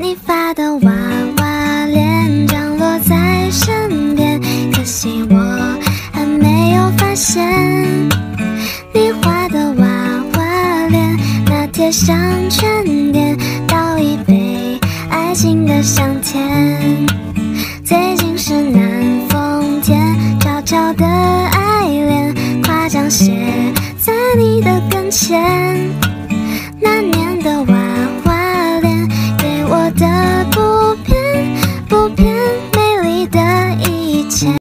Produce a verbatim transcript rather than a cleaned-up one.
你发的娃娃脸降落在身边，可惜我还没有发现，你画的娃娃脸那贴上春点，倒一杯爱情的香甜。